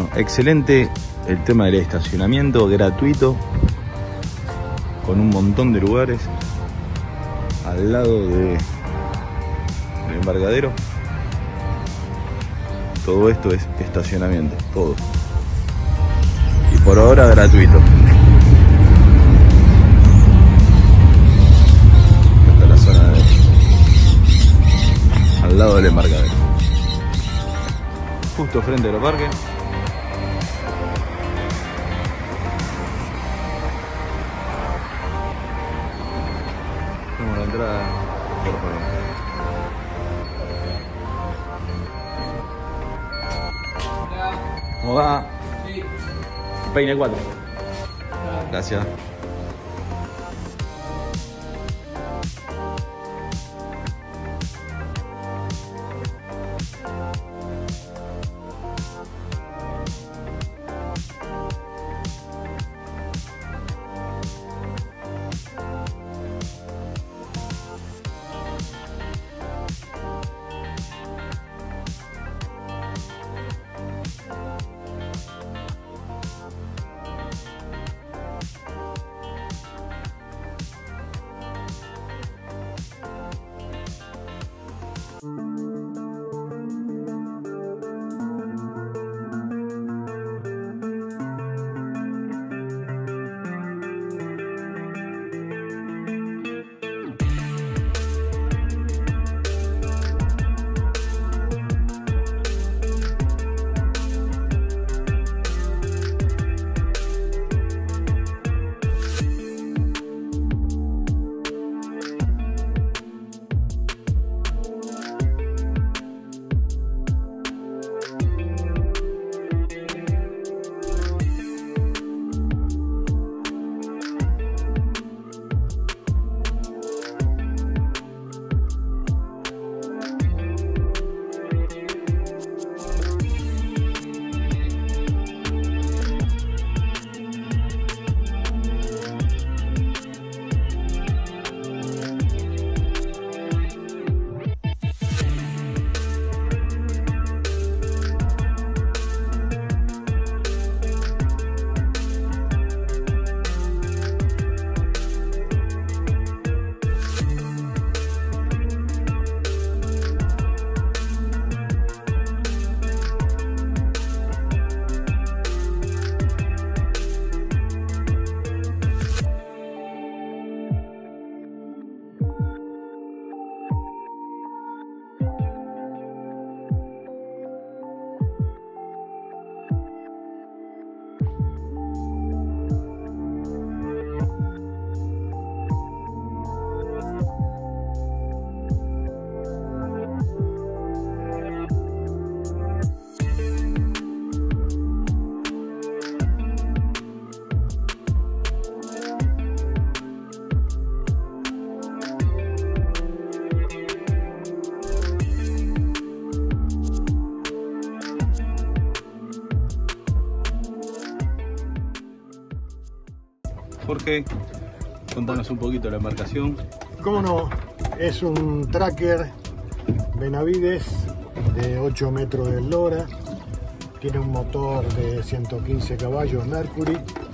excelente el tema del estacionamiento, gratuito, con un montón de lugares al lado del embarcadero. Todo esto es estacionamiento, todo. Y por ahora gratuito. Esta es la zona al lado del embarcadero. Justo frente a los parques. Tenemos la entrada por favor. ¿Cómo va? Sí. Peine 4. Gracias. Jorge, contanos un poquito la embarcación. ¿Cómo no? Es un tracker Benavides de 8 metros de eslora. Tiene un motor de 115 caballos Mercury.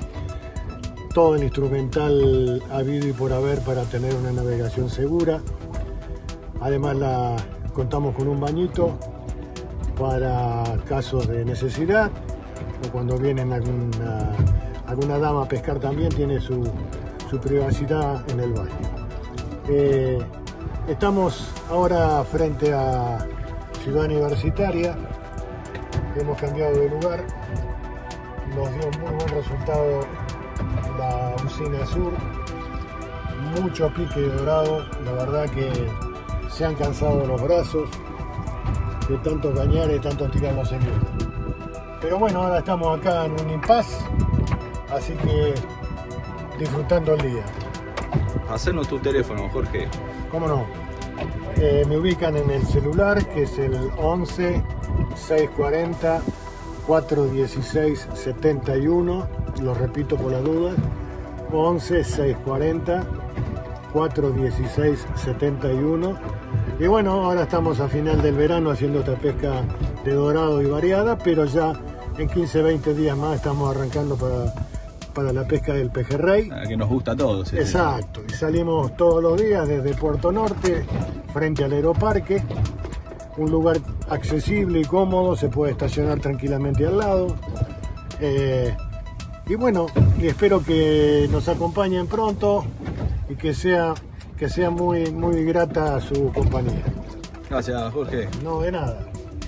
Todo el instrumental habido y por haber para tener una navegación segura. Además contamos con un bañito para casos de necesidad o cuando vienen alguna dama a pescar también tiene su privacidad en el baño. Estamos ahora frente a Ciudad Universitaria, hemos cambiado de lugar, nos dio un muy buen resultado la Usina Sur, mucho pique dorado, la verdad que se han cansado los brazos de tanto cañar y tanto tirar los señuelos. Pero bueno, ahora estamos acá en un impasse, así que disfrutando el día. Hacernos tu teléfono, Jorge. ¿Cómo no? Me ubican en el celular, que es el 11 640 416 71, lo repito por las dudas, 11 640 416 71. Y bueno, ahora estamos a final del verano haciendo esta pesca de dorado y variada, pero ya En 15-20 días más estamos arrancando para la pesca del pejerrey. Que nos gusta a todos. Exacto, y salimos todos los días desde Puerto Norte, frente al aeroparque. Un lugar accesible y cómodo, se puede estacionar tranquilamente al lado. Y bueno, espero que nos acompañen pronto y que sea muy, muy grata su compañía. Gracias, Jorge. No, de nada.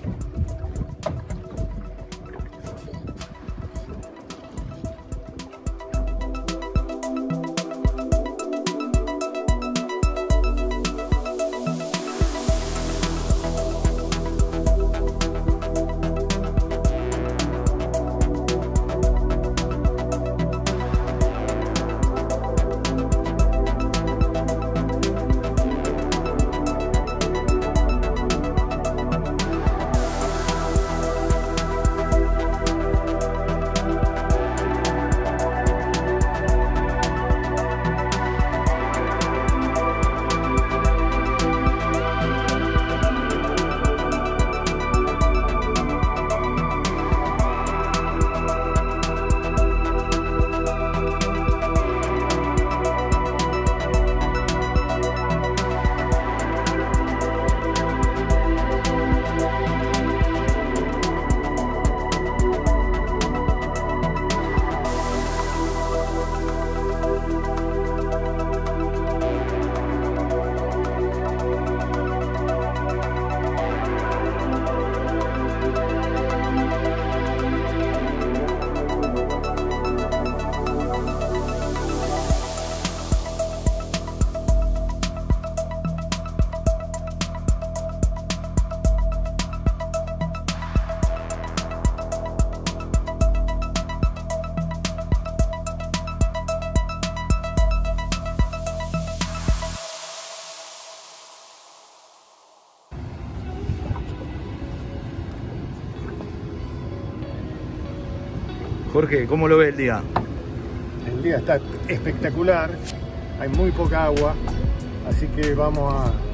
Jorge, ¿cómo lo ve el día? El día está espectacular, hay muy poca agua, así que vamos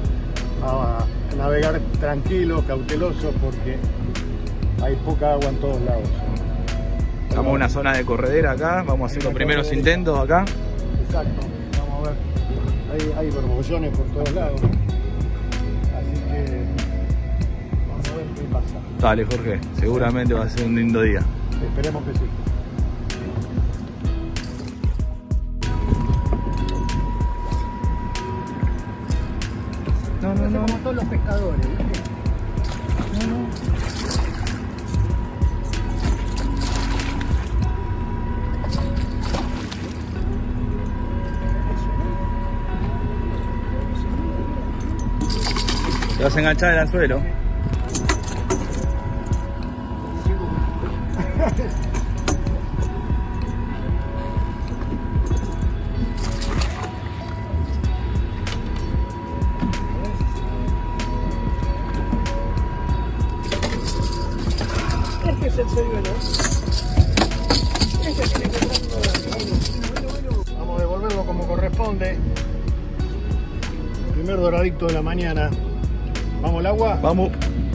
a navegar tranquilos, cautelosos, porque hay poca agua en todos lados. Estamos en una zona de corredera acá, vamos a hacer los primeros intentos acá. Exacto, vamos a ver, hay borbollones por todos lados, así que vamos a ver qué pasa. Dale, Jorge, seguramente va a ser un lindo día. Esperemos que sí. No. Como todos los pescadores, ¿viste? Te vas a enganchar el anzuelo. Este es el señuelo. Este tiene que estar. Vamos a devolverlo como corresponde. Primer doradito de la mañana. ¿Vamos al agua? Vamos.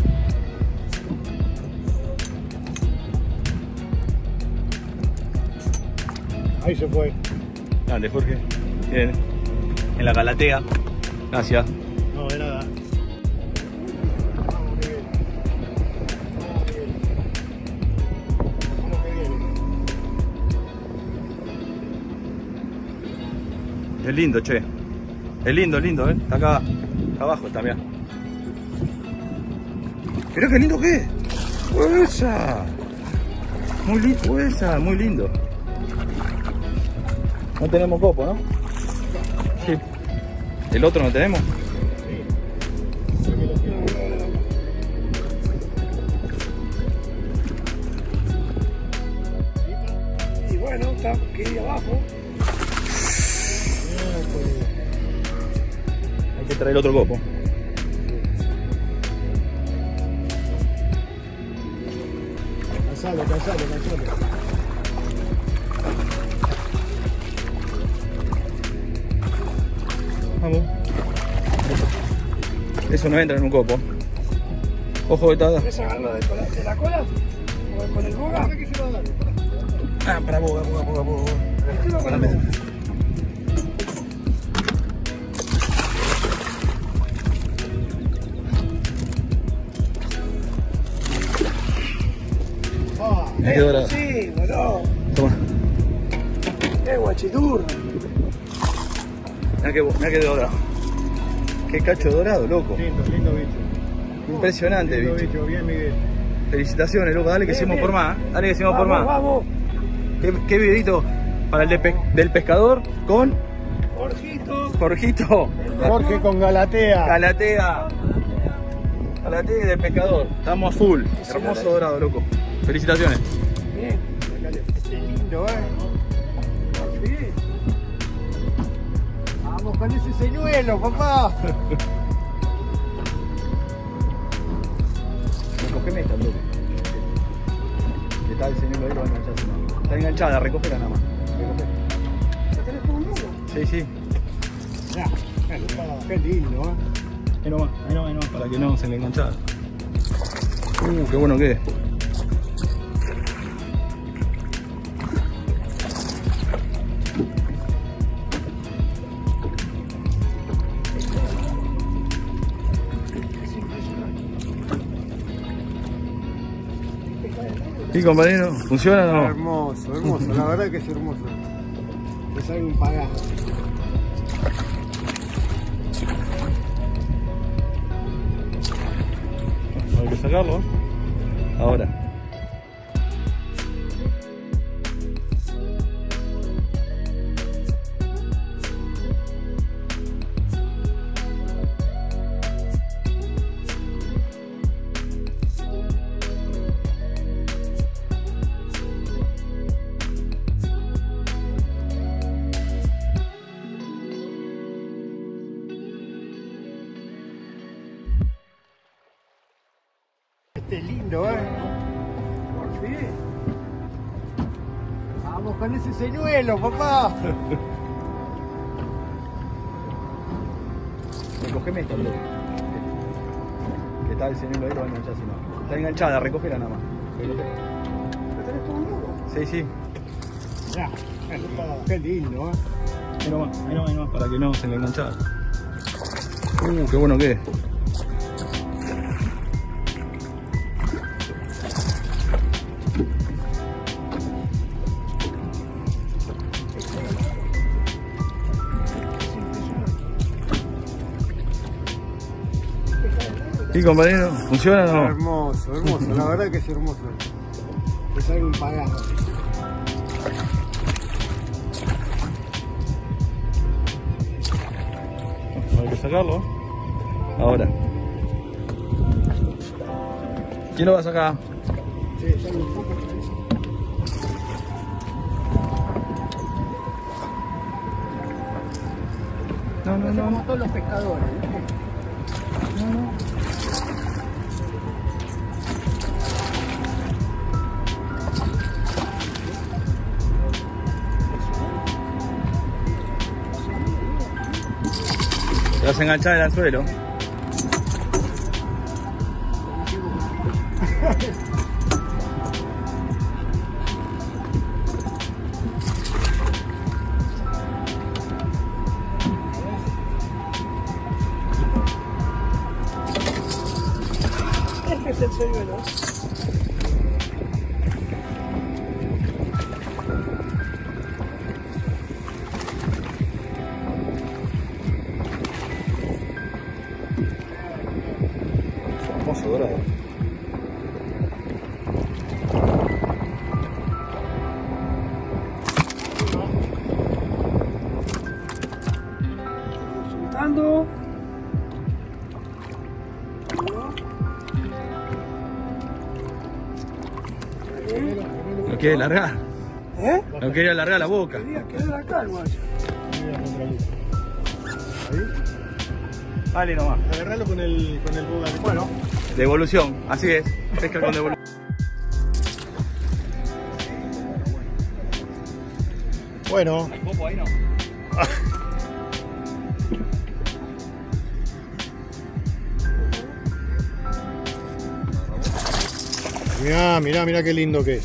Ahí se fue. Dale, Jorge. Bien. En la Galatea. Gracias. No, de nada. Vamos que viene. Vamos que viene. Es lindo, che. Es lindo, ¿eh? Está acá abajo, está, mirá. Mirá qué lindo que es. ¡Esa! Muy lindo, esa, muy lindo. No tenemos copo, ¿no? Sí. ¿El otro no tenemos? Y bueno, está aquí abajo. Hay que traer otro copo. Cansalo. Vamos. Eso no entra en un copo. Ojo que está. ¿Querés agarrarlo de la cola? ¿Con el boga? Ah, para boga. Me quedó dorado. Sí, boludo. Toma. Guachiturro. Mirá que dorado. Qué cacho dorado, loco. Lindo bicho. Impresionante, Lindo bicho. bicho, bien Miguel. Felicitaciones, loco. Dale que hicimos por más. Dale que hicimos por más. Vamos. ¿Qué videito para el del pescador con Jorgito? Jorge con Galatea. Galatea y del pescador. Estamos a full. Hermoso dorado, loco. Felicitaciones. Bien. Este es lindo, Sí. Vamos con ese señuelo, papá. Recogeme esta, loco. Que está el señuelo ahí, lo va a enganchar. Está enganchada, recógela nada más. ¿Ya tenés todo un nudo? Sí. Ya, qué lindo, Ahí nomás, para que no se le enganchara. Qué bueno que es. ¿Y compañero? ¿Funciona o no? Hermoso, la verdad que es hermoso. Es algo impagable. Hay que sacarlo. Ahora. Este es lindo, Sí. Vamos con ese señuelo, papá. Recogeme esta, loco. Que está el señuelo ahí, lo va a enganchar si no. Está enganchada, recógela nada más. ¿Ya tenés todo un nudo? Sí. Ya, qué lindo, Ahí nomás, para que no se le enganchara. Qué bueno que es. ¿Y compañero? ¿Funciona o no? Hermoso, la verdad que es hermoso. Es algo impagable. Hay que sacarlo. Ahora. ¿Quién lo va a sacar? Sí, sale un poco. Somos todos los pescadores. Te vas a enganchar el anzuelo. Este es el señuelo. Hermoso dorado. Soltando. ¿No quiere largar? ¿No quería largar la boca? Quería quedar acá el guacho. Ahí. Dale nomás. Agarralo con el boga. Bueno. Devolución, así es. Pesca con devolución. Bueno. ¿Hay popo ahí no? Mirá, mirá, mirá qué lindo que es.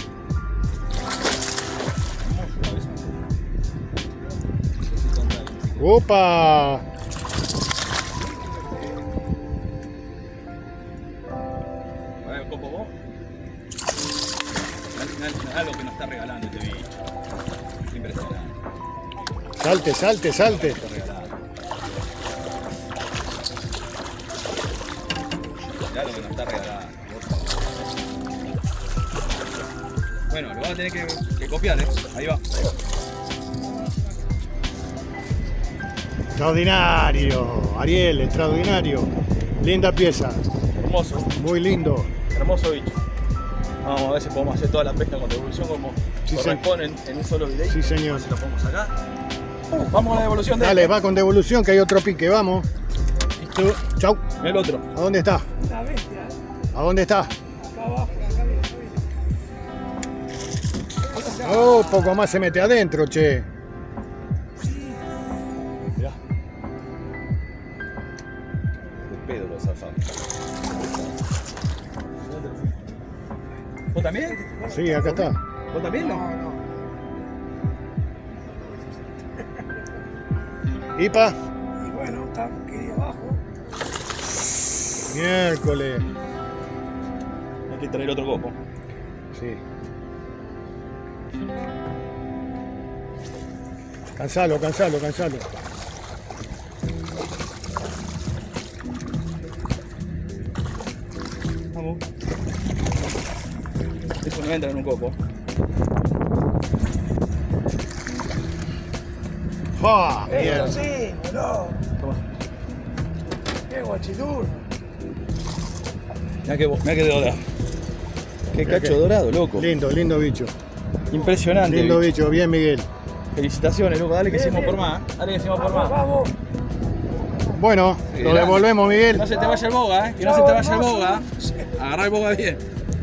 ¡Opa! ¿Para el copo vos? Algo que nos está regalando este bicho. Impresionante. Salte, salte, salte. Está regalado. Mirá lo que nos está regalando. Bueno, lo vas a tener que copiar, ¿eh? Ahí va. Extraordinario, Ariel, extraordinario. Linda pieza, Hermoso. muy lindo. Hermoso bicho. Vamos a ver si podemos hacer toda la pesca con devolución como Sí, corresponde en un solo video. Sí, señor. A ver si lo podemos sacar. Vamos a la devolución de Dale, va con devolución que hay otro pique, vamos. Listo. Chau. El otro. ¿A dónde está? La bestia, ¿A dónde está? acá abajo, acá viene, Oh, poco más se mete adentro, che. Mirá. De pedo lo zafamos. ¿Vos también? Sí, acá está. ¿Vos también no? No. ¿Ipa? Y bueno, está aquí abajo. Miércoles. Hay que traer otro copo. Sí. Cansalo, cansalo, cansalo. Vamos. Eso no entra en un copo. ¡Ah! Eso Mierda. sí, boludo. Toma. Qué guachiduro. Mirá que dorado. Qué Mirá cacho que- dorado, loco. Lindo, lindo bicho. Impresionante. Lindo bicho. bicho, bien Miguel. Felicitaciones, loco. Dale que Bien, hicimos bien. por más. Dale que hicimos por Vamos, más. vamos. Bueno, Sí, lo grande. devolvemos, Miguel. No se te vaya el boga, que no se te vaya el boga. Agarrá el boga bien.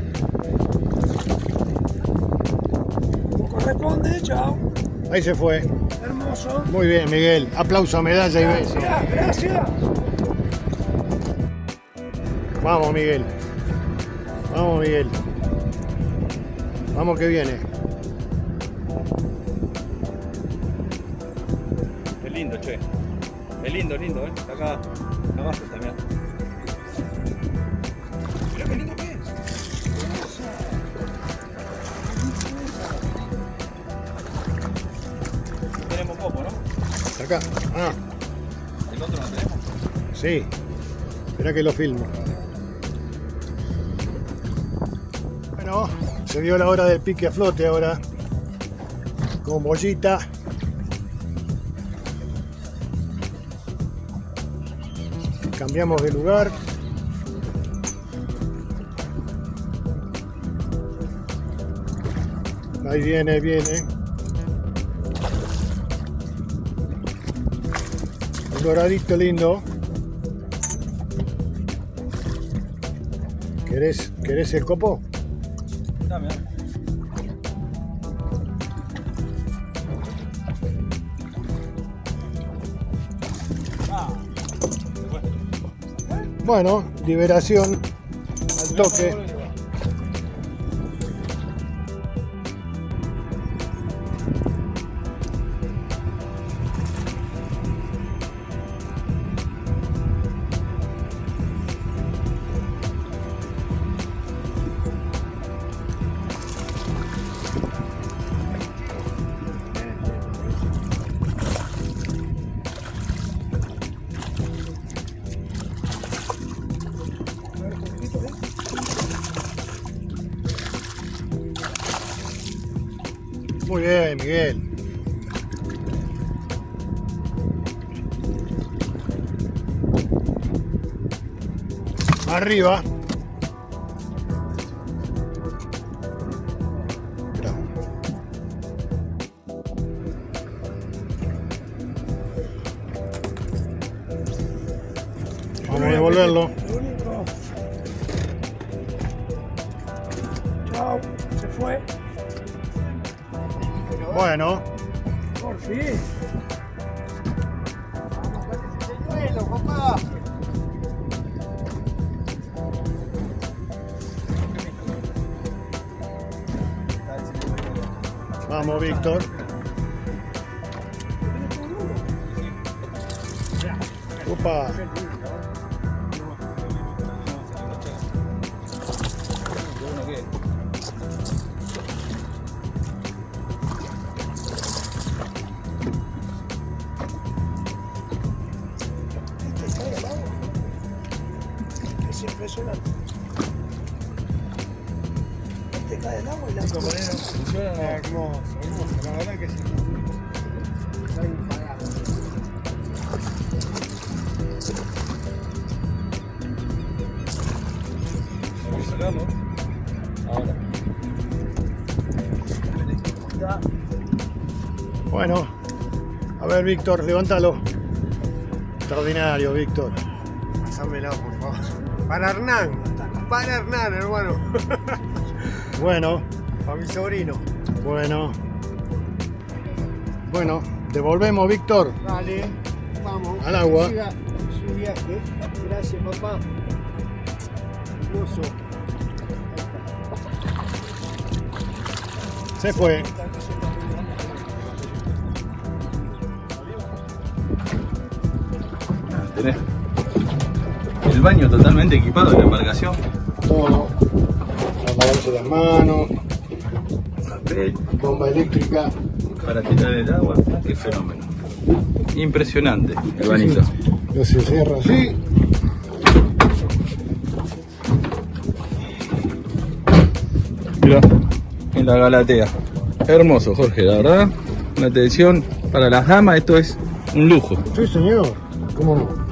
Como corresponde, chao. Ahí se fue. Hermoso. Muy bien, Miguel. Aplauso, medalla y beso. Gracias. Vamos, Miguel. Vamos, Miguel. Vamos que viene. Es lindo, che. Es lindo, lindo, acá abajo está, mirá. Mirá qué lindo que es. Tenemos copo, ¿no? Acá. Ah, El otro no tenemos. sí. Espera que lo filmo. Bueno, se dio la hora del pique a flote ahora. Con bollita. Cambiamos de lugar. Ahí viene, viene. Un doradito lindo. ¿Querés el copo? Dame, dame. Bueno, liberación al toque. Muy bien, Miguel. Arriba. Bravo. Vamos a devolverlo. Lo único. Chao. Se fue. Bueno, Por fin. Vamos, Víctor. Opa. Es impresionante. Te cae el agua y la Funciona hermoso, hermoso. La verdad que sí. Está impagable. Vamos a sacarlo. Ahora. Bueno, a ver, Víctor, levántalo. Extraordinario, Víctor. Pásamela, por favor. Para Hernán, hermano. Bueno, Para mi sobrino. bueno. Bueno, devolvemos, Víctor. Dale, vamos. Al agua. Que siga su viaje. Gracias, papá. Hermoso. Se fue. Tenés el baño totalmente equipado de la embarcación. Todo. Lavarse las manos. Papel Bomba eléctrica. para tirar el agua. Qué fenómeno. Impresionante el bañito. Que se cierra así. Mirá, en la Galatea. Hermoso, Jorge, la verdad. Una atención para las damas, esto es un lujo. Sí, señor. ¿Cómo no?